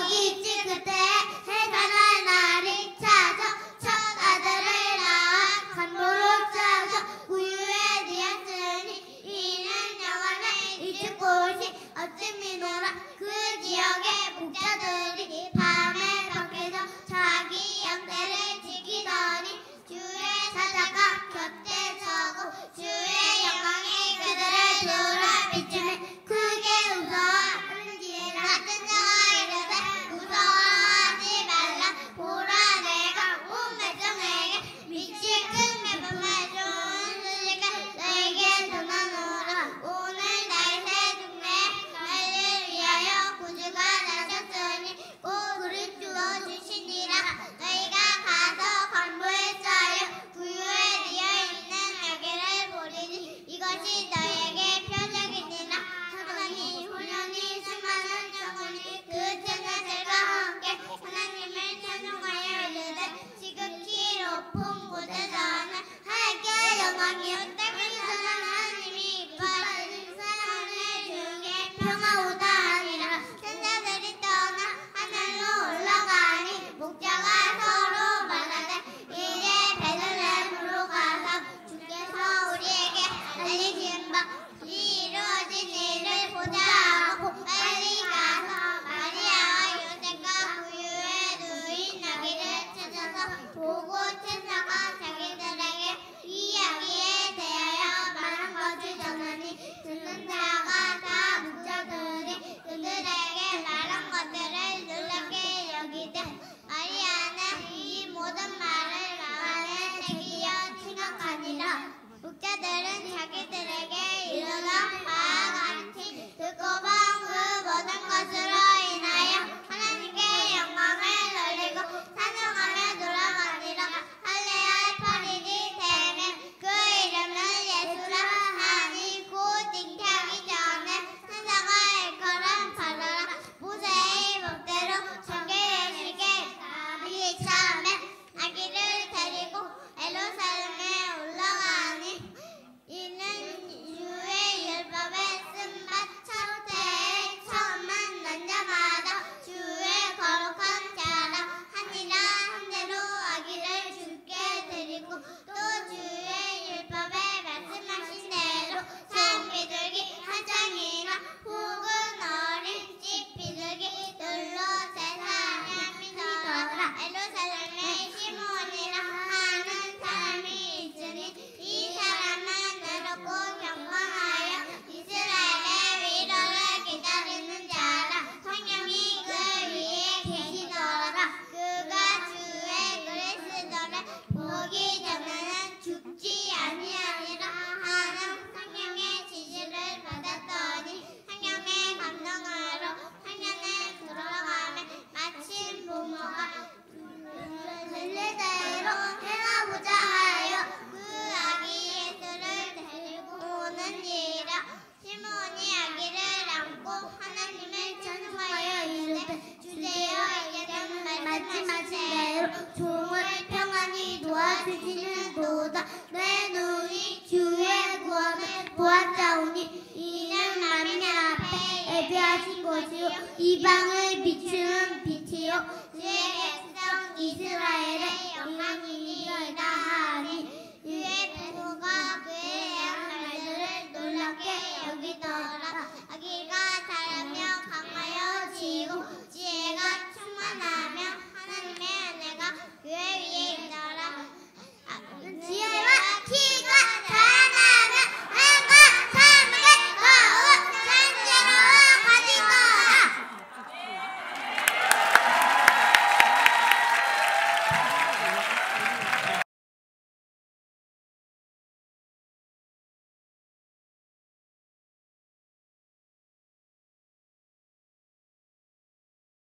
여기 있지 그때 해가 날 날이 찾아 첫 아들을 낳아 간보로 짜서 우유에 되었으니 이는 영원한 이집 곳이 어찌 놀아 그 지역의 목자들이 밤에 밖에서 자기 양떼를 지키더니 주의 사자가 곁에 서고 주의 영광이 그들을 둘러 비추매 크게 웃어하는지라 같은 자가 이르되 무서워하지 말라 보라 내가 온 백성에게 미칠 큰 기쁨을 주는 소식을 너에게 전하노라 오늘 다윗의 동네에 너희를 위하여 구주가 나셨으니 곧 그리스도 주시니라 너희가 가서 간보에 쌓여 구유에 되어있는 아기를 보리니 이것이 너희에게 표적이니라 하나님 훈련이 수많은 영혼이 그 천사들과 함께 하나님을 찬송하여 이르되 지극히 높은 곳에서는 하나님께 영광이요 땅에서는 하나님이 기뻐하시는 사람의 중에 평화오다 하니라 천사들이 떠나 하늘로 올라가니 목자가 서로 말하되 이제 베들레헴으로 가서 주께서 우리에게 알리신 바 이루어진 일을 보자 하고 빨리 가서 마리아와 요셉과 구유에 누인 아기를 찾아서 보고 천사가 자기들에게 이 아기에 대하여 말한 것을 전하니 듣는 자가 다 목자들이 그들에게 말한 것들을 놀랍게 여기되 마리아는 이 모든 말을 마음에 새기어 생각하니라 목자들은 자기들에게 이르던 바와 같이 듣고 본 그 모든 것으로 인하여 하나님께 영광을 돌리고 찬송하며 돌아가니라 할례할 8일이 되면 그 이름을 예수라 하니 곧 잉태하기 전에 천사가 일컬음 받아라 모세의 법대로 정결예식에 다윗이 처음에 아기를 데리고 예루살렘에 올라가니 이는 주의 율법에 쓴바 첫 해에 처음 만난 자마다 주의 거룩한 자라 하니라 한대로 아기를 주께 드리고 또 주의 율법에 말씀하신 대로 산 비둘기 한 쌍이나 혹은 어린 집 비둘기 놀러 세상에 믿어라 예루살렘에 시므온이라 하는 사람이 있으니 이 사람은 외롭고 경건하여 이스라엘의 위로를 기다리는 자라 성령이 그 위에 계시더라 그가 주의 그리스도를 보기 전에는 죽지 아니하리라 하는 성령의 지시를 받았더니 성령의 감동으로 성년에 들어가매 마침 부모가 벨레대로 행하고자 하여 그 아기 예수를 데리고 오는 일이라 시므온이 아기를 안고 하나님을 찬송하여 이르되 주제여 이제는 말씀하신 대로 종을 평안히 도와주시는도다 내 눈이 주의 구원을 보았사오니 이는 만민 앞에 예비하신 것이요 이방을 비추는 빛이요 주의 백성 이스라엘의 영광이니이다 하니 주의 부모가 그의 말들을 놀랍게 여기더라 아기가